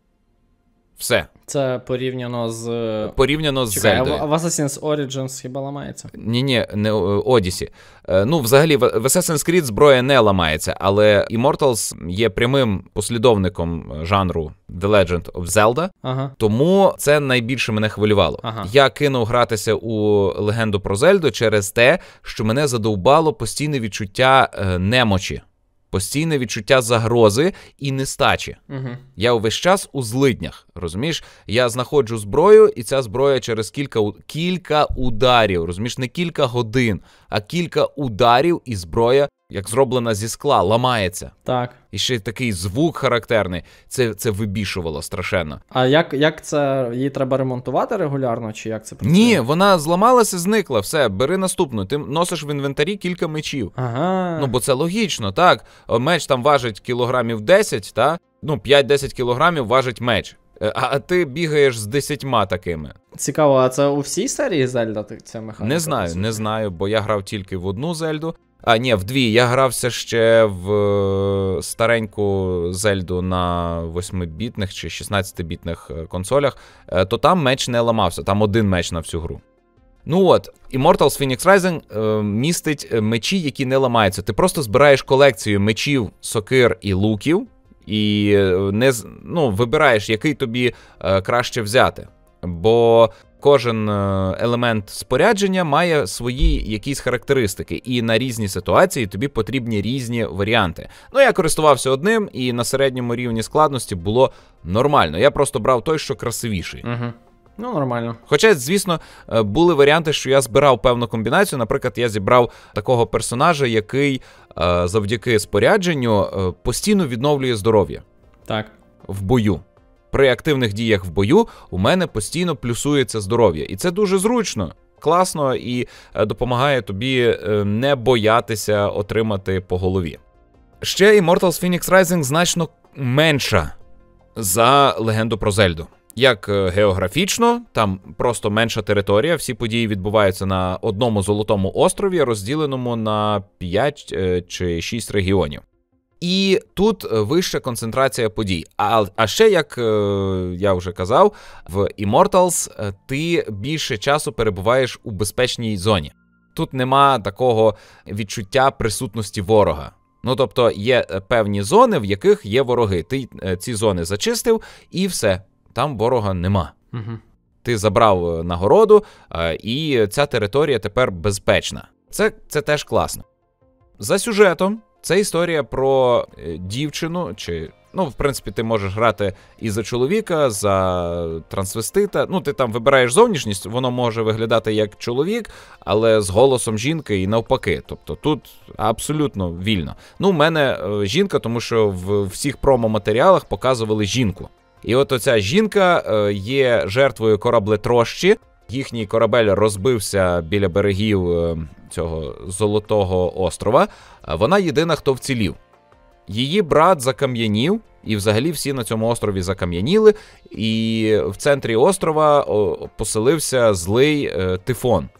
Все. Це порівняно з Зельдою. А в Assassin's Origins хіба ламається? Ні, не Odyssey. Взагалі, в Assassin's Creed зброя не ламається, але Immortals є прямим послідовником жанру The Legend of Zelda, тому це найбільше мене хвилювало. Я кинув гратися у Легенду про Зельду через те, що мене задовбало постійне відчуття немочі. Постійне відчуття загрози і нестачі. Я увесь час у злиднях, розумієш? Я знаходжу зброю, і ця зброя через кілька ударів, розумієш? Не кілька годин, а кілька ударів, і зброя, як зроблена зі скла, ламається. Так. І ще такий звук характерний. Це вибішувало страшенно. А як це? Її треба ремонтувати регулярно, чи як це працює? Ні, вона зламалася, зникла, все, бери наступну. Ти носиш в інвентарі кілька мечів. Бо це логічно, так? Меч там важить кілограмів 10, так? 5-10 кілограмів важить меч. А ти бігаєш з 10 такими. Цікаво, а це у всій серії Зельда ця механіка? Не знаю, бо я грав тільки в одну Зельду. В дві. Я грався ще в стареньку Зельду на 8-бітних чи 16-бітних консолях, то там меч не ламався, там один меч на всю гру. Immortals Phoenix Rising містить мечі, які не ламаються. Ти просто збираєш колекцію мечів, сокир і луків, і вибираєш, який тобі краще взяти. Бо Кожен елемент спорядження має свої якісь характеристики, і на різні ситуації тобі потрібні різні варіанти. Ну, я користувався одним, і на середньому рівні складності було нормально. Я просто брав той, що красивіший. Угу. Ну, нормально. Хоча, звісно, були варіанти, що я збирав певну комбінацію. Наприклад, я зібрав такого персонажа, який завдяки спорядженню постійно відновлює здоров'я. Так. В бою. При активних діях в бою у мене постійно плюсується здоров'я. І це дуже зручно, класно і допомагає тобі не боятися отримати по голові. Ще Immortals Phoenix Rising значно менша за Легенду про Зельду. Як географічно, там просто менша територія, всі події відбуваються на одному золотому острові, розділеному на 5 чи 6 регіонів. І тут вища концентрація подій. А ще, як я вже казав, в Immortals ти більше часу перебуваєш у безпечній зоні. Тут нема такого відчуття присутності ворога. Ну, тобто є певні зони, в яких є вороги. Ти ці зони зачистив і все. Там ворога нема. Угу. Ти забрав нагороду, і ця територія тепер безпечна. Це теж класно. За сюжетом, це історія про дівчину, чи, ну, в принципі, ти можеш грати і за чоловіка, за трансвестита. Ну, ти там вибираєш зовнішність, воно може виглядати як чоловік, але з голосом жінки і навпаки. Тобто тут абсолютно вільно. Ну, в мене жінка, тому що в всіх промо-матеріалах показували жінку. І от оця жінка є жертвою кораблетрощі. Їхній корабель розбився біля берегів цього Золотого острова. Вона єдина, хто вцілів. Її брат закам'янів, і взагалі всі на цьому острові закам'яніли. І в центрі острова поселився злий Тифон,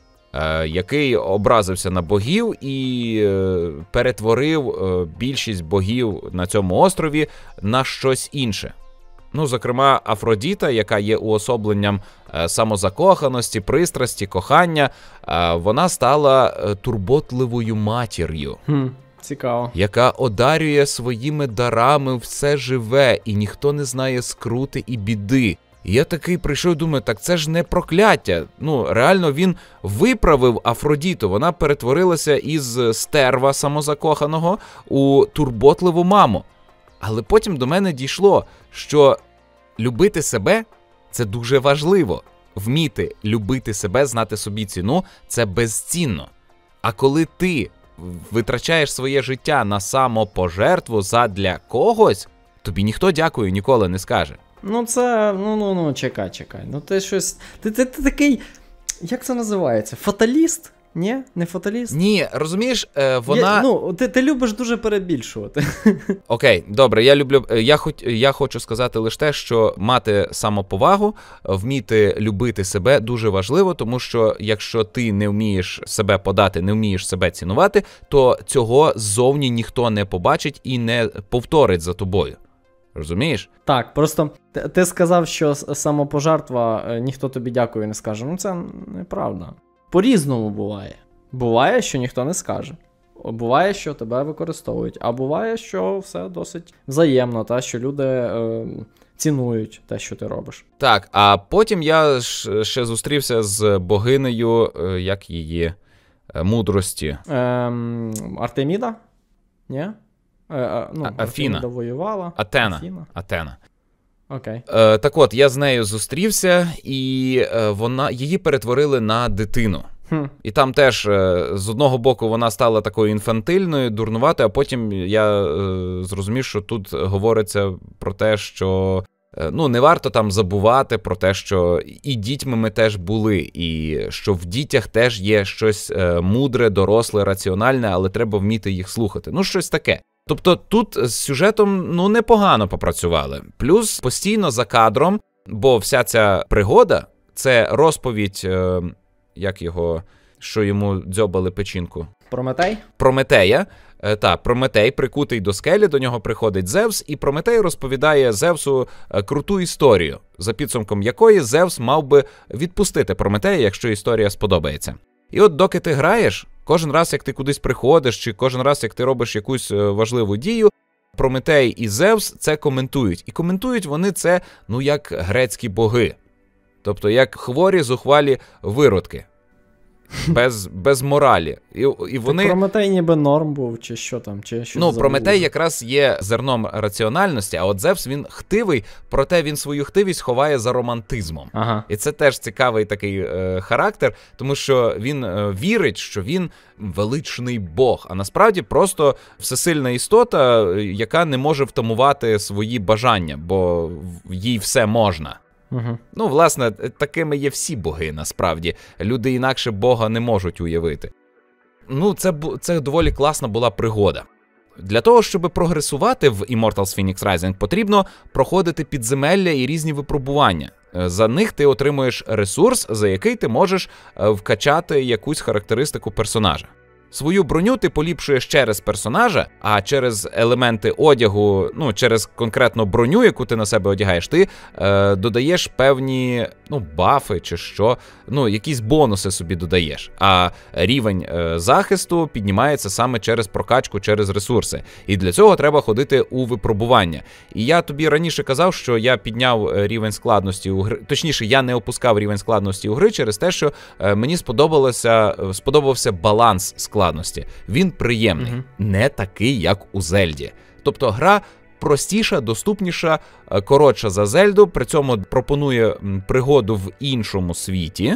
який образився на богів і перетворив більшість богів на цьому острові на щось інше. Ну, зокрема, Афродіта, яка є уособленням самозакоханості, пристрасті, кохання, вона стала турботливою матір'ю. Цікаво. Яка одарює своїми дарами все живе, і ніхто не знає скрути і біди. І я такий прийшов і думаю, так це ж не прокляття. Ну, реально він виправив Афродіту. Вона перетворилася із стерва самозакоханого у турботливу маму. Але потім до мене дійшло, що любити себе – це дуже важливо. Вміти любити себе, знати собі ціну – це безцінно. А коли ти витрачаєш своє життя на самопожертву задля когось, тобі ніхто дякую ніколи не скаже. Ну це, чекай. Ну ти щось, ти такий, як це називається, фаталіст? Ні? Не фаталіст? Ні, розумієш, вона... Ти любиш дуже перебільшувати. Окей, добре, я хочу сказати лише те, що мати самоповагу, вміти любити себе дуже важливо, тому що якщо ти не вмієш себе подати, не вмієш себе цінувати, то цього ззовні ніхто не побачить і не повторить за тобою. Розумієш? Так, просто ти сказав, що самопожертва ніхто тобі дякую не скаже. Ну це неправда. По-різному буває. Буває, що ніхто не скаже. Буває, що тебе використовують. А буває, що все досить взаємно, та, що люди цінують те, що ти робиш. Так, а потім я ще зустрівся з богинею, як її, мудрості. Артеміда? Ні? Афіна. Артеміда воювала. Атена. Окей. Так от, я з нею зустрівся, і її перетворили на дитину. І там теж, з одного боку, вона стала такою інфантильною, дурнуватою, а потім я зрозумів, що тут говориться про те, що не варто там забувати про те, що і дітьми ми теж були, і що в дітях теж є щось мудре, доросле, раціональне, але треба вміти їх слухати. Ну, щось таке. Тобто тут з сюжетом, непогано попрацювали. Плюс постійно за кадром, бо вся ця пригода – це розповідь, що йому дзьобали печінку? Прометей? Прометея. Прометей прикутий до скелі, до нього приходить Зевс, і Прометей розповідає Зевсу круту історію, за підсумком якої Зевс мав би відпустити Прометея, якщо історія сподобається. І от доки ти граєш, кожен раз, як ти кудись приходиш, чи кожен раз, як ти робиш якусь важливу дію, Прометей і Зевс це коментують. І коментують вони це, як грецькі боги. Тобто, як хворі, зухвалі виродки. Без моралі. І вони... Прометей ніби норм був, чи що там? Чи що Прометей якраз є зерном раціональності, а от Зевс, він хтивий, проте він свою хтивість ховає за романтизмом. Ага. І це теж цікавий такий характер, тому що він вірить, що він величний бог, а насправді просто всесильна істота, яка не може втамувати свої бажання, бо їй все можна. Угу. Власне, такими є всі боги, насправді. Люди інакше Бога не можуть уявити. Це доволі класна була пригода. Для того, щоб прогресувати в Immortals Phoenix Rising, потрібно проходити підземелля і різні випробування. За них ти отримуєш ресурс, за який ти можеш вкачати якусь характеристику персонажа. Свою броню ти поліпшуєш через персонажа, а через елементи одягу, через конкретно броню, яку ти на себе одягаєш, ти додаєш певні, бафи чи що, якісь бонуси собі додаєш. А рівень захисту піднімається саме через прокачку, через ресурси. І для цього треба ходити у випробування. І я тобі раніше казав, що я підняв рівень складності у гри, точніше, я не опускав рівень складності у гри через те, що мені сподобався баланс складності. Він приємний, не такий, як у Зельді. Тобто гра простіша, доступніша, коротша за Зельду, при цьому пропонує пригоду в іншому світі,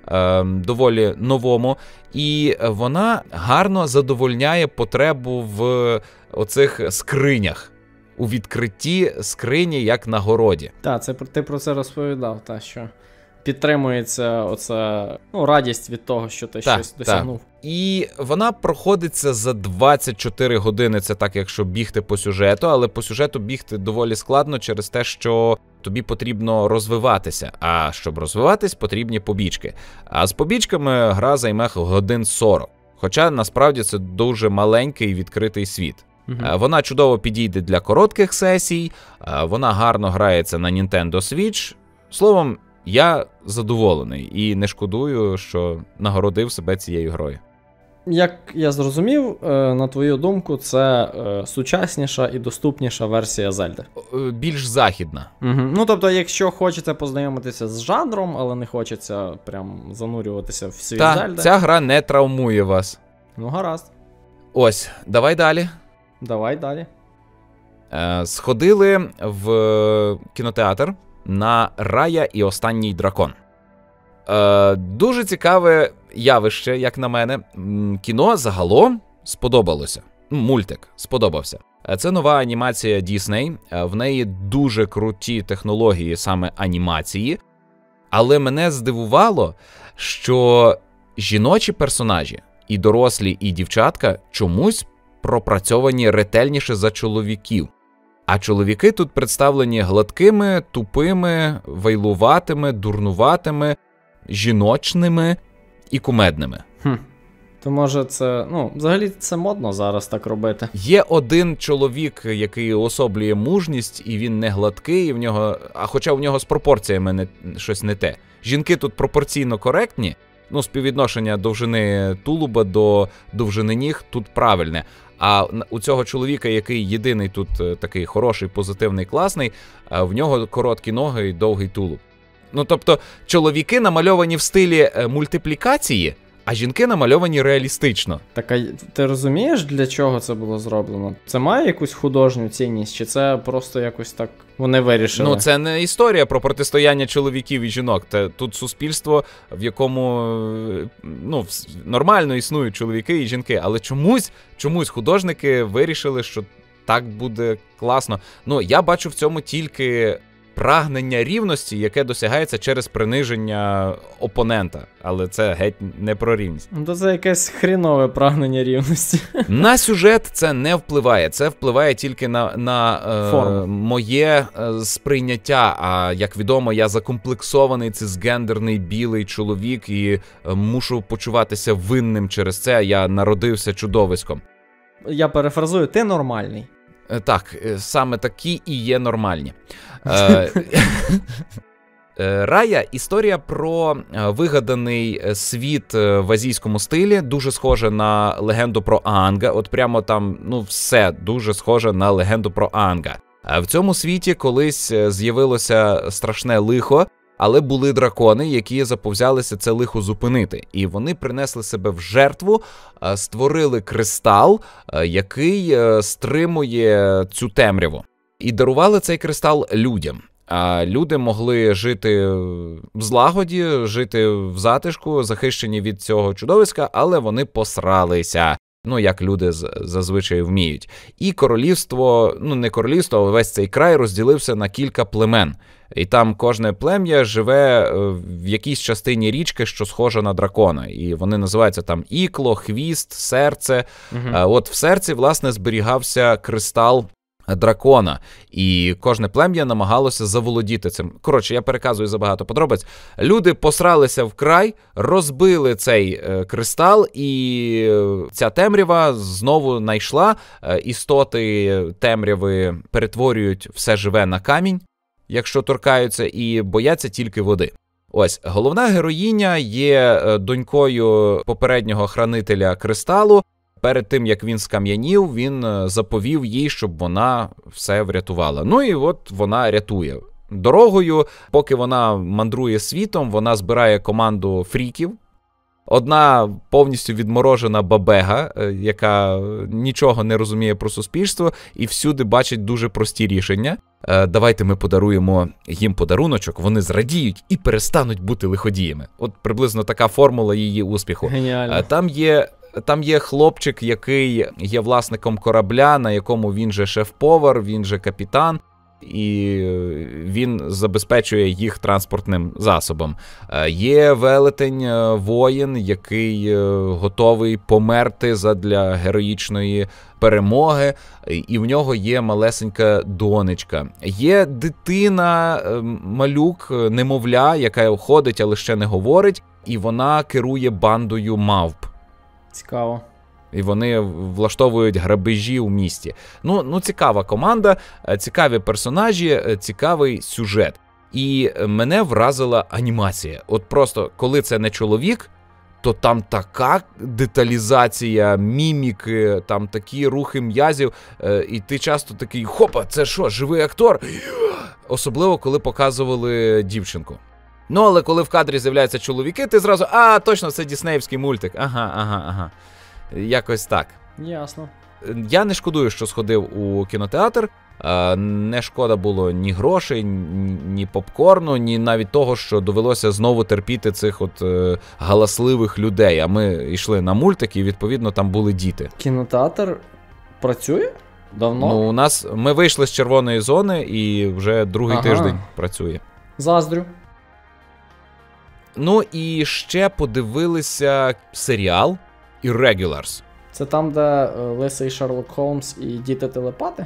доволі новому, і вона гарно задовольняє потребу в оцих скринях, у відкритті скрині як нагороді. Так, ти про це розповідав, що підтримується оця радість від того, що ти щось досягнув. І вона проходиться за 24 години, це так, якщо бігти по сюжету, але по сюжету бігти доволі складно через те, що тобі потрібно розвиватися, а щоб розвиватись, потрібні побічки. А з побічками гра займе годин 40, хоча насправді це дуже маленький відкритий світ. Вона чудово підійде для коротких сесій, вона гарно грається на Nintendo Switch. Словом, я задоволений і не шкодую, що нагородив себе цією грою. Як я зрозумів, на твою думку, це сучасніша і доступніша версія Зельди. Більш західна. Угу. Тобто, якщо хочете познайомитися з жанром, але не хочеться прям занурюватися в світ Зельди. Ця гра не травмує вас. Гаразд. Ось, давай далі. Давай далі. Сходили в кінотеатр на Рая і останній дракон. Дуже цікаве явище, як на мене. Кіно загалом сподобалося. Мультик сподобався. Це нова анімація Disney. В неї дуже круті технології саме анімації. Але мене здивувало, що жіночі персонажі, і дорослі, і дівчатка, чомусь пропрацьовані ретельніше за чоловіків. А чоловіки тут представлені гладкими, тупими, вайлуватими, дурнуватими, жіночними і кумедними. То може це, взагалі це модно зараз так робити. Є один чоловік, який уособлює мужність, і він не гладкий, і в нього, хоча в нього з пропорціями щось не те. Жінки тут пропорційно коректні, співвідношення довжини тулуба до довжини ніг тут правильне. А у цього чоловіка, який єдиний тут такий хороший, позитивний, класний, в нього короткі ноги і довгий тулуб. Тобто, чоловіки намальовані в стилі мультиплікації, а жінки намальовані реалістично. Так, а ти розумієш, для чого це було зроблено? Це має якусь художню цінність, чи це просто якось так вони вирішили? Це не історія про протистояння чоловіків і жінок. Тут суспільство, в якому нормально існують чоловіки і жінки, але чомусь художники вирішили, що так буде класно. Я бачу в цьому тільки прагнення рівності, яке досягається через приниження опонента. Але це геть не про рівність. То це якесь хрінове прагнення рівності. На сюжет це не впливає. Це впливає тільки на моє сприйняття. А як відомо, я закомплексований цисгендерний білий чоловік і мушу почуватися винним через це. Я народився чудовиськом. Я перефразую, ти нормальний. Так, саме такі і є нормальні. Рая – історія про вигаданий світ в азійському стилі, дуже схоже на легенду про Аанга. От прямо там, все дуже схоже на легенду про Аанга. В цьому світі колись з'явилося страшне лихо, але були дракони, які заповзялися це лихо зупинити. І вони принесли себе в жертву, створили кристал, який стримує цю темряву. І дарували цей кристал людям. А люди могли жити в злагоді, жити в затишку, захищені від цього чудовиська, але вони посралися. Як люди зазвичай вміють. І королівство, не королівство, а весь цей край розділився на кілька племен. І там кожне плем'я живе в якійсь частині річки, що схожа на дракона. І вони називаються там ікло, хвіст, серце. От в серці, власне, зберігався кристал дракона. І кожне плем'я намагалося заволодіти цим. Коротше, я переказую забагато подробиць. Люди посралися в край, розбили цей кристал, і ця темрява знову найшла. Істоти темряви перетворюють все живе на камінь, якщо торкаються, і бояться тільки води. Ось, головна героїня є донькою попереднього хранителя кристалу. Перед тим, як він скам'янів, він заповів їй, щоб вона все врятувала. І от вона рятує. Дорогою, поки вона мандрує світом, вона збирає команду фріків. Одна повністю відморожена бабега, яка нічого не розуміє про суспільство і всюди бачить дуже прості рішення. Давайте ми подаруємо їм подаруночок, вони зрадіють і перестануть бути лиходіями. От приблизно така формула її успіху. Геніально. Там є хлопчик, який є власником корабля, на якому він же шеф-повар, він же капітан, і він забезпечує їх транспортним засобом. Є велетень, воїн, який готовий померти задля героїчної перемоги, і в нього є малесенька донечка. Є дитина, малюк, немовля, яка ходить, але ще не говорить, і вона керує бандою мавп. Цікаво. І вони влаштовують грабежі у місті. Цікава команда, цікаві персонажі, цікавий сюжет. І мене вразила анімація. От просто, коли це не чоловік, то там така деталізація, міміки, там такі рухи м'язів, і ти часто такий, хопа, це що, живий актор? Особливо, коли показували дівчинку. Але коли в кадрі з'являються чоловіки, ти зразу, точно, це діснеївський мультик. Ага. Якось так. Ясно. Я не шкодую, що сходив у кінотеатр. Не шкода було ні грошей, ні попкорну, ні навіть того, що довелося знову терпіти цих галасливих людей. А ми йшли на мультик, і, відповідно, там були діти. Кінотеатр працює? Давно? Ми вийшли з червоної зони, і вже другий тиждень працює. Заздрю. І ще подивилися серіал Irregulars. Це там, де лисий Шерлок Холмс і діти-телепати?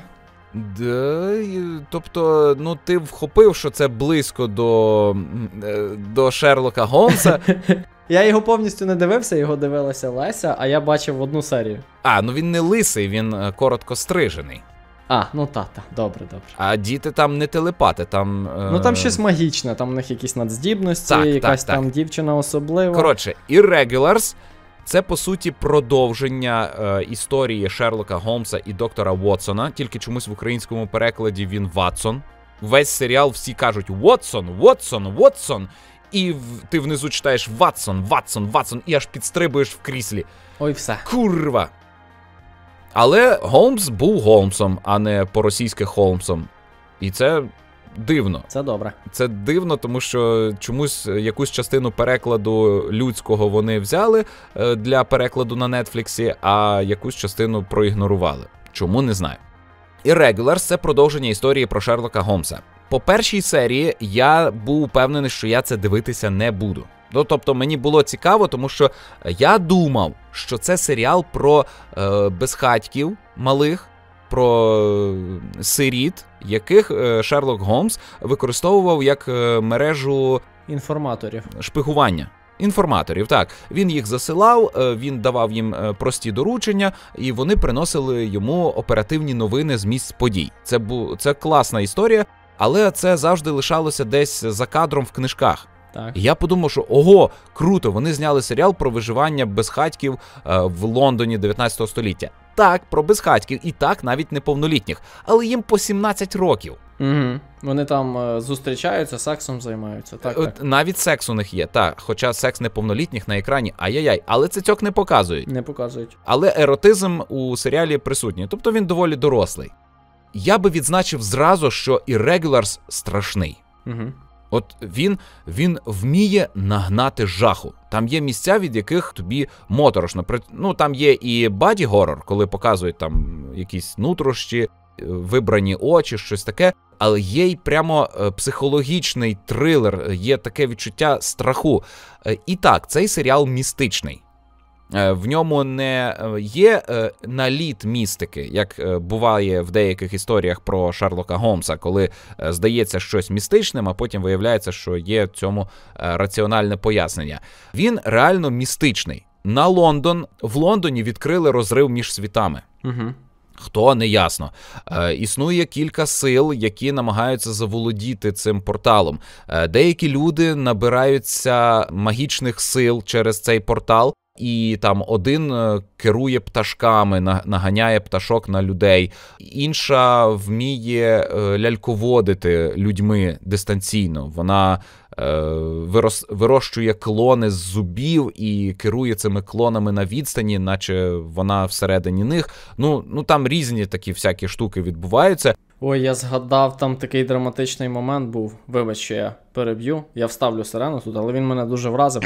Тобто, ти вхопив, що це близько до Шерлока Голмса. Я його повністю не дивився, його дивилася Леся, а я бачив одну серію. Він не лисий, він коротко стрижений. Добре. А діти там не телепати, там... там щось магічне, там у них якісь надздібності, якась там дівчина особлива. Коротше, Irregulars – це, по суті, продовження історії Шерлока Голмса і доктора Вотсона, тільки чомусь в українському перекладі він Ватсон. Весь серіал всі кажуть Вотсон, і ти внизу читаєш Ватсон, і аж підстрибуєш в кріслі. Ой, все. Курва! Але Голмс був Голмсом, а не по-російськи Холмсом. І це дивно. Це добре. Це дивно, тому що чомусь якусь частину перекладу людського вони взяли для перекладу на Нетфліксі, а якусь частину проігнорували. Чому, не знаю. Irregulars – це продовження історії про Шерлока Голмса. По першій серії я був упевнений, що я це дивитися не буду. Тобто мені було цікаво, тому що я думав, що це серіал про безхатьків малих, про сиріт, яких Шерлок Голмс використовував як мережу шпигування. Інформаторів, так. Він їх засилав, він давав їм прості доручення, і вони приносили йому оперативні новини з місць подій. Це класна історія, але це завжди лишалося десь за кадром в книжках. Так. І я подумав, що ого, круто, вони зняли серіал про виживання безхатьків в Лондоні 19 століття. Так, про безхатьків, і так навіть неповнолітніх, але їм по 17 років. Угу. Вони там зустрічаються, сексом займаються. Так. Навіть секс у них є, так. Хоча секс неповнолітніх на екрані, ай-яй-яй. Але цицьок не показують. Не показують. Але еротизм у серіалі присутній. Тобто він доволі дорослий. Я би відзначив зразу, що Irregulars страшний. Угу. От він вміє нагнати жаху. Там є місця, від яких тобі моторошно. Ну, там є і боді-горор, коли показують там якісь нутрощі, вибрані очі, щось таке. Але є й прямо психологічний трилер, є таке відчуття страху. І так, цей серіал містичний. В ньому не є наліт містики, як буває в деяких історіях про Шерлока Голмса, коли здається щось містичним, а потім виявляється, що є цьому раціональне пояснення. Він реально містичний. В Лондоні відкрили розрив між світами. Угу. Хто, не ясно. Існує кілька сил, які намагаються заволодіти цим порталом. Деякі люди набираються магічних сил через цей портал, і там один керує пташками, наганяє пташок на людей. Інша вміє ляльководити людьми дистанційно. Вона вирощує клони з зубів і керує цими клонами на відстані, наче вона всередині них. Ну там різні такі всякі штуки відбуваються. Ой, я згадав, там такий драматичний момент був. Вибач, що я переб'ю. Я вставлю сирену тут, але він мене дуже вразив.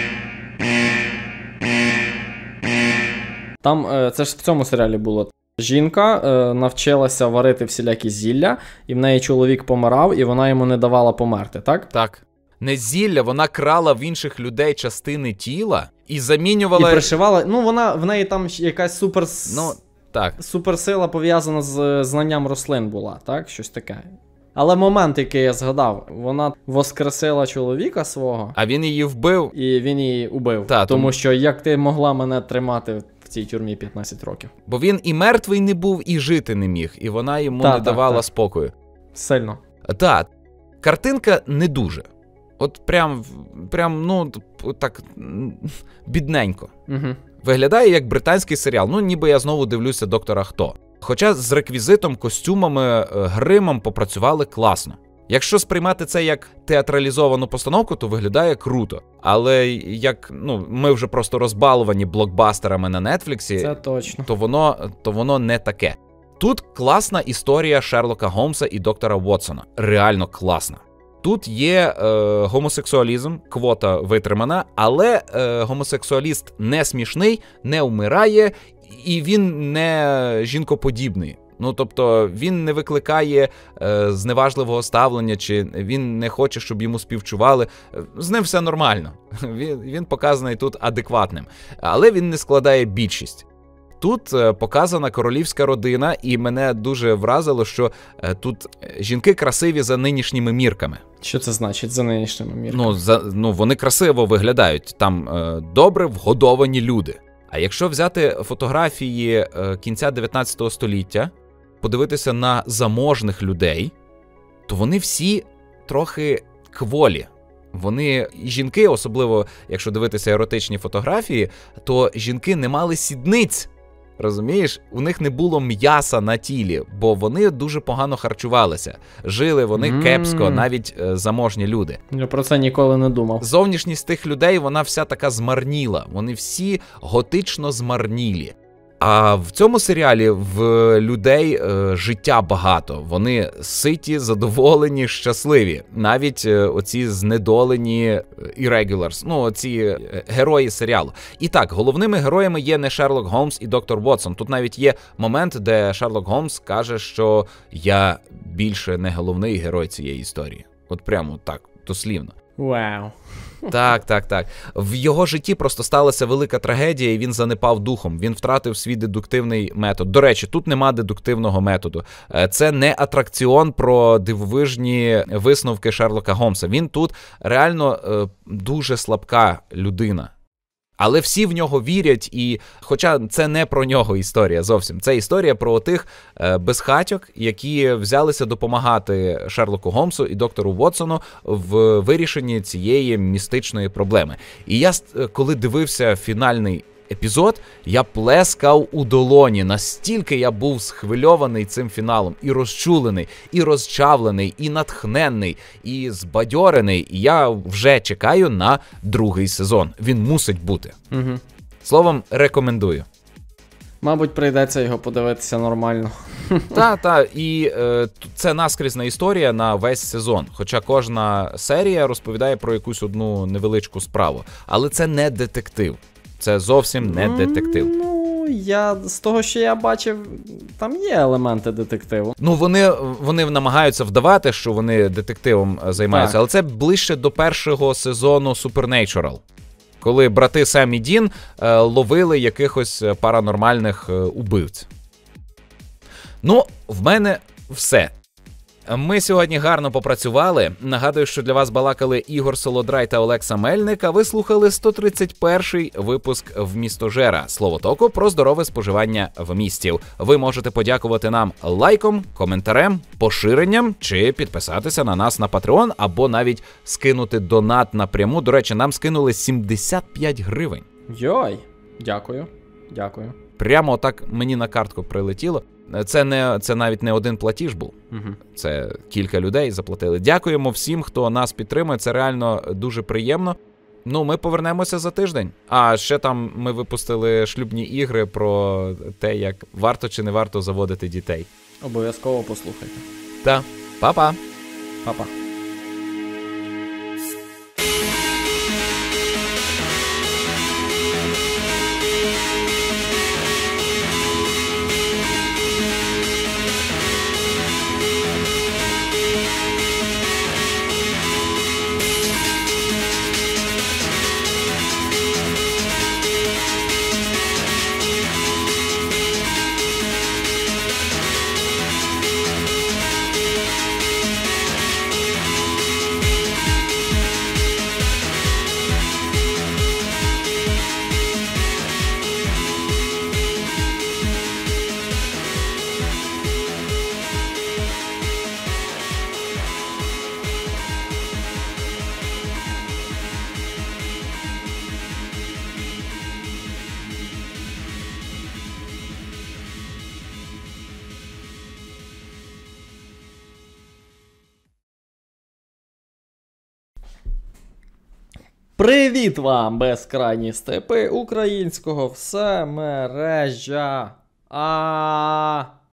Там, це ж в цьому серіалі було. Жінка навчилася варити всілякі зілля, і в неї чоловік помирав, і вона йому не давала померти, так? Так. Не зілля, вона крала в інших людей частини тіла і замінювала... І пришивала, в неї там якась суперсила пов'язана з знанням рослин була, так? Щось таке. Але момент, який я згадав, вона воскресила чоловіка свого. А він її вбив. І він її убив. Тому що як ти могла мене тримати в цій тюрмі 15 років? Бо він і мертвий не був, і жити не міг. І вона йому не давала спокою. Сильно. Так. Картинка не дуже. От прям так, бідненько. Угу. Виглядає як британський серіал. Ніби я знову дивлюся «Доктора Хто». Хоча з реквізитом, костюмами, гримом попрацювали класно. Якщо сприймати це як театралізовану постановку, то виглядає круто. Але як, ми вже просто розбаловані блокбастерами на Нетфліксі, це точно. То воно не таке. Тут класна історія Шерлока Голмса і доктора Вотсона. Реально класна. Тут є гомосексуалізм, квота витримана, але гомосексуаліст не смішний, не вмирає, і він не жінкоподібний. Тобто він не викликає зневажливого ставлення, чи він не хоче, щоб йому співчували. З ним все нормально. Він показаний тут адекватним. Але він не складає більшість. Тут показана королівська родина, і мене дуже вразило, що тут жінки красиві за нинішніми мірками. Що це значить за нинішніми мірками? Вони красиво виглядають. Там добре вгодовані люди. А якщо взяти фотографії кінця 19 століття, подивитися на заможних людей, то вони всі трохи кволі. Жінки, особливо якщо дивитися еротичні фотографії, то жінки не мали сідниць. Розумієш? У них не було м'яса на тілі, бо вони дуже погано харчувалися. Жили вони кепсько, навіть заможні люди. Я про це ніколи не думав. Зовнішність тих людей, вона вся така змарніла. Вони всі готично змарнілі. А в цьому серіалі в людей життя багато. Вони ситі, задоволені, щасливі. Навіть оці знедолені Irregulars, оці герої серіалу. І так, головними героями є не Шерлок Голмс і доктор Вотсон. Тут навіть є момент, де Шерлок Голмс каже, що я більше не головний герой цієї історії. От прямо так, дослівно. Вау. Так. В його житті просто сталася велика трагедія, і він занепав духом. Він втратив свій дедуктивний метод. До речі, тут нема дедуктивного методу. Це не атракціон про дивовижні висновки Шерлока Голмса. Він тут реально дуже слабка людина. Але всі в нього вірять, і хоча це не про нього історія зовсім. Це історія про тих безхатьок, які взялися допомагати Шерлоку Голмсу і доктору Вотсону в вирішенні цієї містичної проблеми. І я, коли дивився фінальний епізод, я плескав у долоні. Настільки я був схвильований цим фіналом. І розчулений, і розчавлений, і натхненний, і збадьорений. І я вже чекаю на другий сезон. Він мусить бути. Угу. Словом, рекомендую. Мабуть, прийдеться його подивитися нормально. Та, і це наскрізна історія на весь сезон. Хоча кожна серія розповідає про якусь одну невеличку справу. Але це не детектив. Це зовсім не детектив. Ну, з того, що я бачив, там є елементи детективу. Ну, вони намагаються вдавати, що вони детективом займаються, але це ближче до першого сезону Supernatural. Коли брати Сем і Дін ловили якихось паранормальних убивць. Ну, в мене все. Ми сьогодні гарно попрацювали. Нагадую, що для вас балакали Ігор Солодрай та Олекса Мельник, а ви слухали 131-й випуск «Вмістожера» – словотоку про здорове споживання вмістів. Ви можете подякувати нам лайком, коментарем, поширенням чи підписатися на нас на Patreon або навіть скинути донат напряму. До речі, нам скинули 75 гривень. Йой, дякую. Прямо так мені на картку прилетіло. Це навіть не один платіж був. Угу. Це кілька людей заплатили. Дякуємо всім, хто нас підтримує. Це реально дуже приємно. Ну, ми повернемося за тиждень. А ще там ми випустили шлюбні ігри про те, як варто чи не варто заводити дітей. Обов'язково послухайте. Та, па-па. Па-па. Привіт вам, безкрайні степи українського всемережжя.